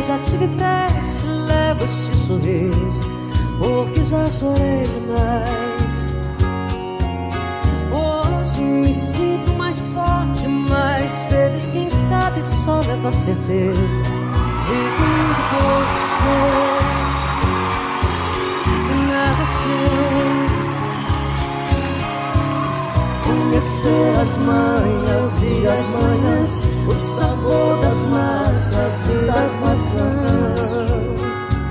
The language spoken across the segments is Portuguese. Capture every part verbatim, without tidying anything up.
já tive pressa, levo esse sorriso, porque já chorei demais. Hoje me sinto mais forte, mais feliz. Quem sabe só leva a certeza de que muito pouco sei, nada sei. Conhecer as manhas e as manhãs, o sabor das massas e das maçãs.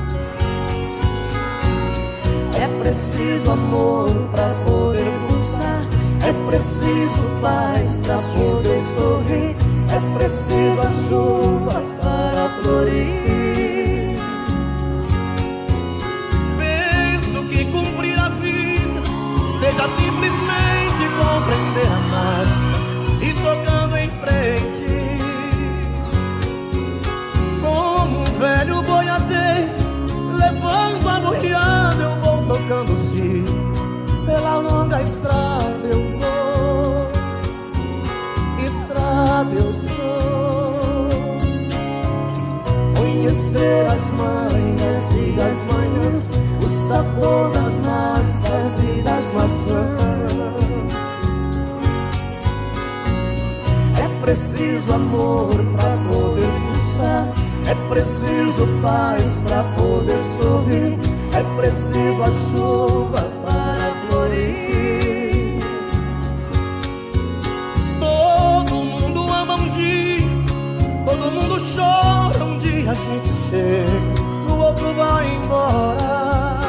É preciso amor pra poder pulsar, é preciso paz pra poder sorrir, é preciso a chuva para florir. Penso que cumprir a vida seja simplesmente compreender a marcha e tocando em frente, como um velho boiadeiro levando a boiada. Eu vou tocando os dias, pela longa estrada eu vou, estrada eu sou. Conhecer as manhas e as manhãs, o sabor das massas e das maçãs. É preciso amor pra poder pulsar, é preciso paz pra poder sorrir, é preciso a chuva para florir. Todo mundo ama um dia, todo mundo chora um dia. A gente chega, o outro vai embora.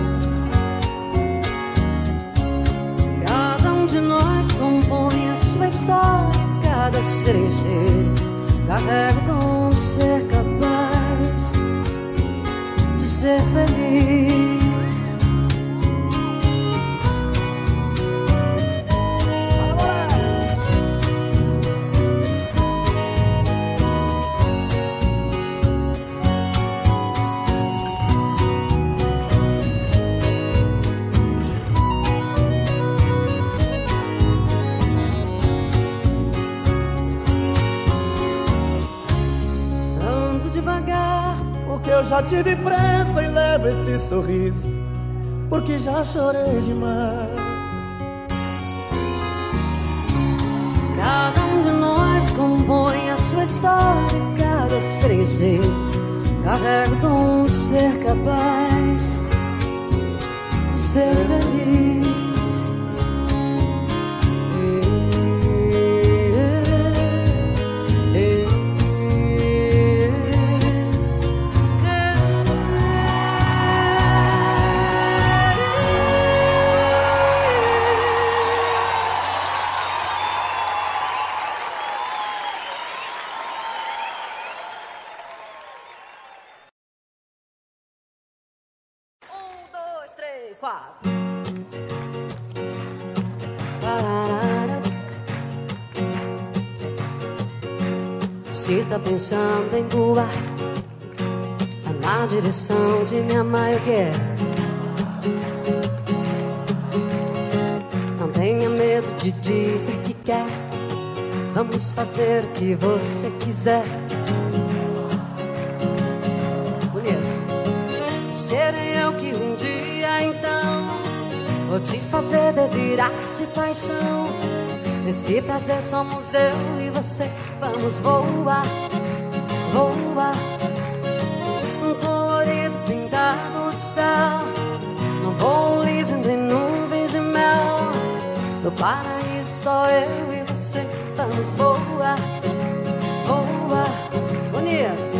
Cada um de nós compõe a sua história, cada cerejeiro carrega o dom de ser capaz de ser feliz. Porque eu já tive pressa e levo esse sorriso, porque já chorei demais. Cada um de nós compõe a sua história, cada cerejeiro carrega o dom de ser capaz de ser feliz. Três, quatro. Pararara. Se tá pensando em voar na direção de me amar, eu quero. Não tenha medo de dizer que quer. Vamos fazer o que você quiser. Bonito. Serei eu que um dia então vou te fazer delirar de paixão. Nesse prazer somos eu e você. Vamos voar, voar. Um colorido pintado de céu, num voo livre entre nuvens de mel. No paraíso só eu e você. Vamos voar, voar. Bonito.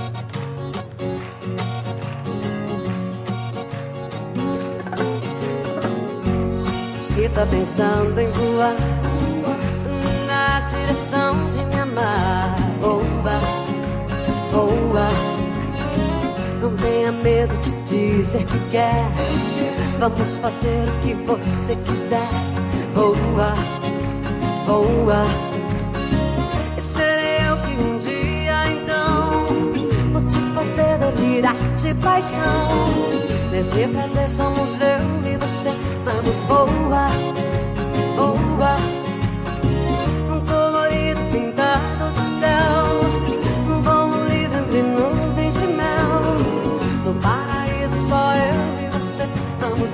Se tá pensando em voar na direção de me amar, voa, voa. Não tenha medo de dizer que quer. Vamos fazer o que você quiser. Voa, voa. E serei eu que um dia então vou te fazer delirar de paixão. Nesse prazer somos eu e você. Vamos voar, voar. Um colorido pintado do céu, um voo livre entre nuvens de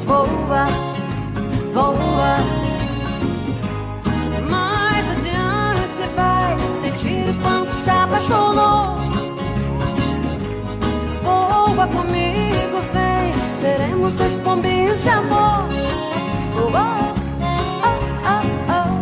voa, voa. Mais adiante vai sentir o quanto se apaixonou. Voa comigo, vem, seremos dois pombinhos de amor. Oh, oh, oh, oh, oh.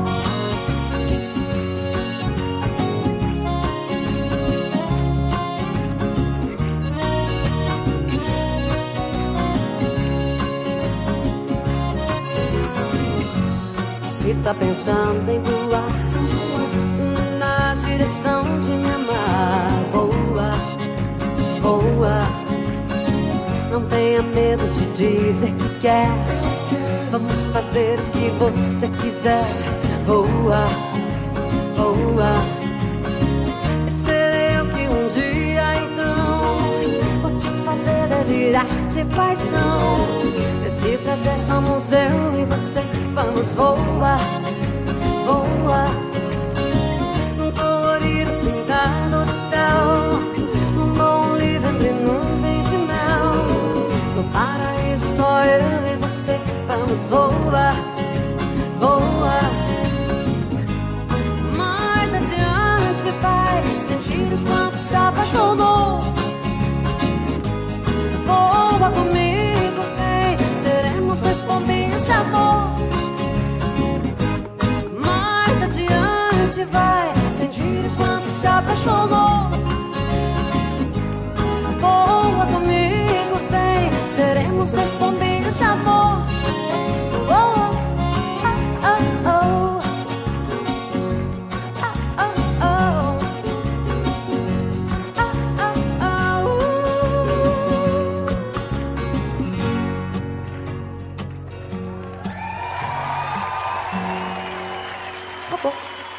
Se tá pensando em voar na direção de me amar, voa, voa. Não tenha medo de dizer que quer. Vamos fazer o que você quiser. Voa, voa. Serei eu que um dia então vou te fazer delirar de paixão. Esse prazer somos eu e você. Vamos voar, voa. Num colorido pintado de céu, num bom livro entre nuvens de mel. No paraíso só eu e você. Vamos voar, voa. Mais adiante vai sentir o quanto se apaixonou. Voa comigo, vem, seremos dois pombinhos de amor. Mais adiante vai sentir o quanto se apaixonou. Voa comigo, vem, seremos dois pombinhos de amor. Oh, oh, oh, oh. Oh, oh, oh. Oh, oh, oh.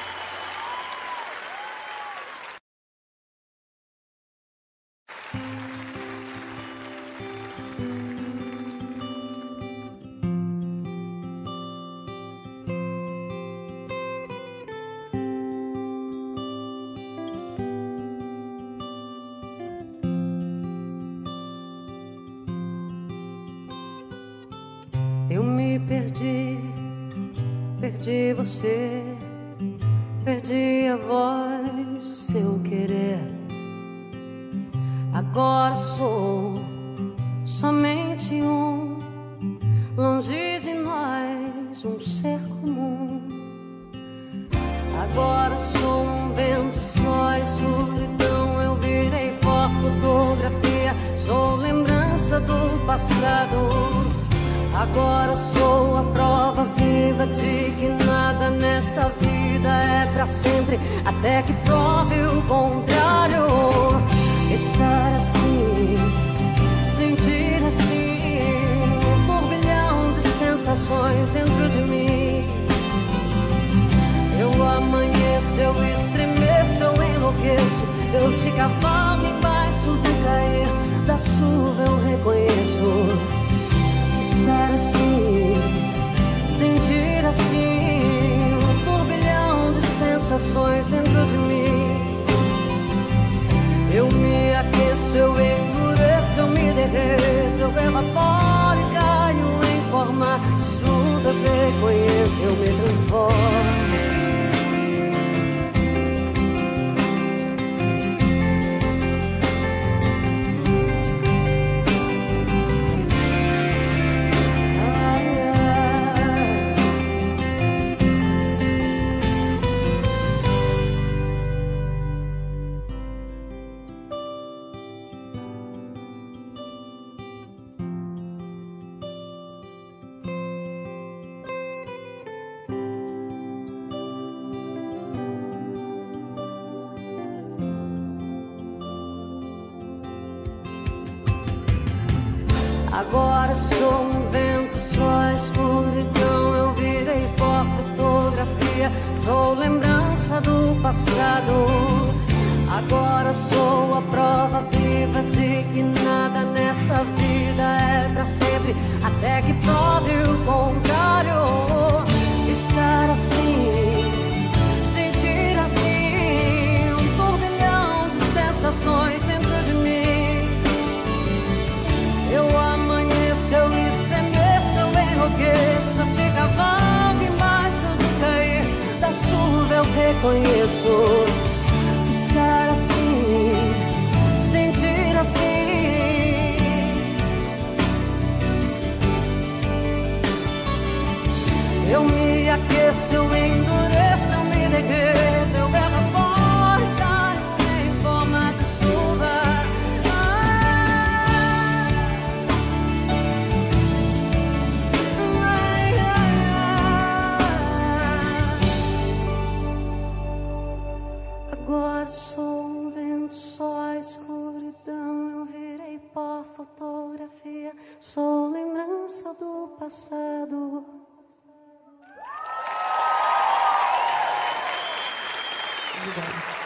Eu me perdi, perdi você, perdi a voz, o seu querer. Agora sou somente um, longe de nós, um ser comum. Agora sou um vento, só escuridão. Eu virei pó, fotografia, sou lembrança do passado. Agora sou a prova viva de que nada nessa vida é pra sempre, até que prove o contrário. Estar assim, sentir assim, um turbilhão de sensações dentro de mim. Eu amanheço, eu estremeço, eu enlouqueço, eu te cavalo embaixo do cair da chuva, eu reconheço. Estar assim, sentir assim, um turbilhão de sensações dentro de mim. Eu me aqueço, eu endureço, eu me derreto, eu evaporo e caio em forma de chuva. Eu reconheço, eu me transformo. Agora sou um vento, só escuridão. Eu virei pó, fotografia, sou lembrança do passado. Agora sou a prova viva de que nada nessa vida é pra sempre, até que prove o contrário. Estar assim, sentir assim, um turbilhão de sensações dentro de mim. Eu amanheço, eu estremeço, reconheço. Estar assim, sentir assim. Eu me aqueço, eu endureço, eu me degredo, eu berro a porta em forma de chuva. Ai, ai, ai. Agora sou um vento, só a escuridão. Eu virei pó, fotografia, sou lembrança do passado. Obrigada.